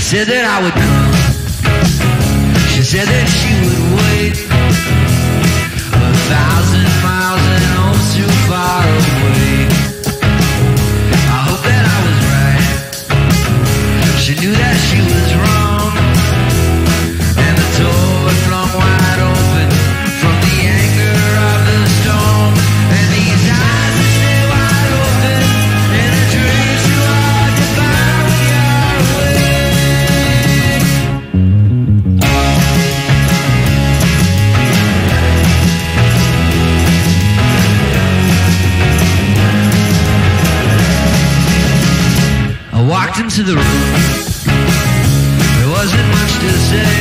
said that I would come. She said that she would wait 1,000 miles and home's too far away. I hope that I was right. She knew that she was wrong, and the door was flung wide open from the anger of the storm. And these eyes that stay wide open in a dream too hard to find when you're away. I walked into the room. There wasn't much to say.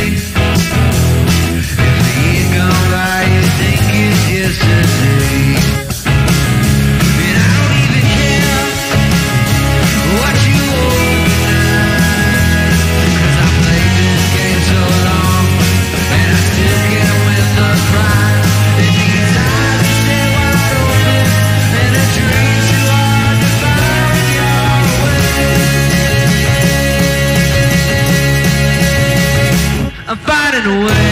If the year gone by, you think it's yesterday. And I don't even care what you owe tonight, 'cause I played this game so long, and I still can't win the prize. And these eyes are stay wide open, and a dream too hard to find when you're away. I'm finding a way.